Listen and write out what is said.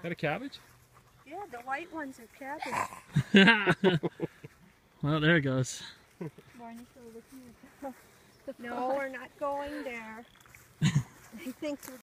that a cabbage? Yeah, the white ones are cabbage. Well, there it goes. No, we're not going there. He thinks we're